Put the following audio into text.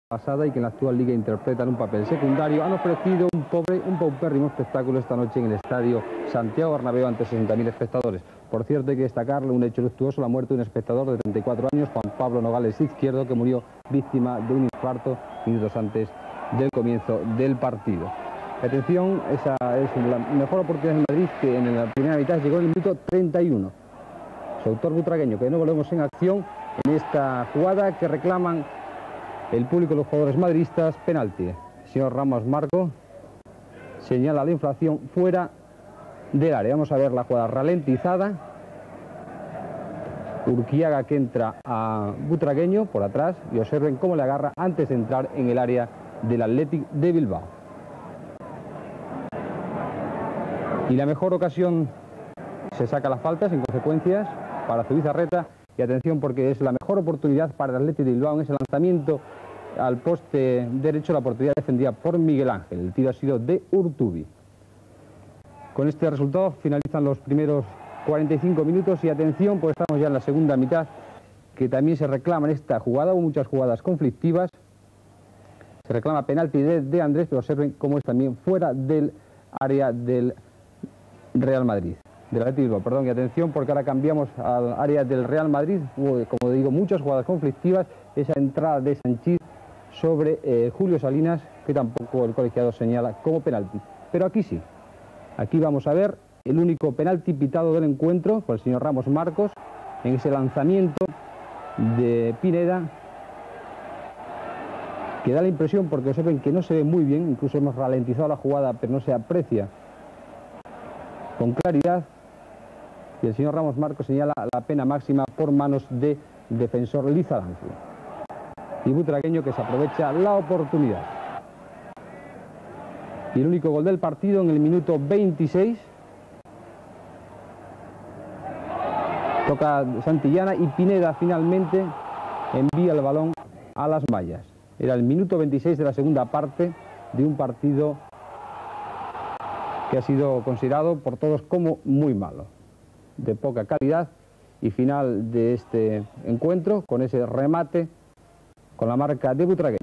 pasada y que en la actual liga interpretan un papel secundario, han ofrecido un paupérrimo espectáculo esta noche en el estadio Santiago Bernabéu ante 60.000 espectadores. Por cierto, hay que destacarle un hecho luctuoso, la muerte de un espectador de 34 años, Juan Pablo Nogales Izquierdo, que murió víctima de un infarto minutos antes del comienzo del partido. Atención, esa es la mejor oportunidad del Madrid, que en la primera mitad llegó en el minuto 31. Su autor butragueño, que de nuevo lo vemos en acción en esta jugada que reclaman el público y los jugadores madridistas, penalti. El señor Ramos Marco señala la infracción fuera del área. Vamos a ver la jugada ralentizada. Urquiaga, que entra a butragueño por atrás, y observen cómo le agarra antes de entrar en el área del Athletic de Bilbao. Y la mejor ocasión, se saca las faltas sin consecuencias para Zubizarreta. Y atención, porque es la mejor oportunidad para el Athletic de Bilbao en ese lanzamiento al poste derecho, la oportunidad defendida por Miguel Ángel. El tiro ha sido de Urtubi. Con este resultado finalizan los primeros 45 minutos y atención, pues estamos ya en la segunda mitad, que también se reclama en esta jugada. Hubo muchas jugadas conflictivas. Se reclama penalti de Andrés, pero observen cómo es también fuera del área del Real Madrid. Del Athletic Bilbao, perdón, y atención, porque ahora cambiamos al área del Real Madrid. Hubo, como digo, muchas jugadas conflictivas. Esa entrada de Sanchís sobre Julio Salinas, que tampoco el colegiado señala como penalti. Pero aquí sí, aquí vamos a ver el único penalti pitado del encuentro por el señor Ramos Marcos, en ese lanzamiento de Pineda, que da la impresión, porque observen que no se ve muy bien, incluso hemos ralentizado la jugada, pero no se aprecia con claridad. Y el señor Ramos Marcos señala la pena máxima por manos de defensor Lizarancio. Y butragueño, que se aprovecha la oportunidad. Y el único gol del partido en el minuto 26. Toca Santillana y Pineda finalmente envía el balón a las mallas. Era el minuto 26 de la segunda parte de un partido que ha sido considerado por todos como muy malo, de poca calidad. Y final de este encuentro con ese remate con la marca de Butragueño.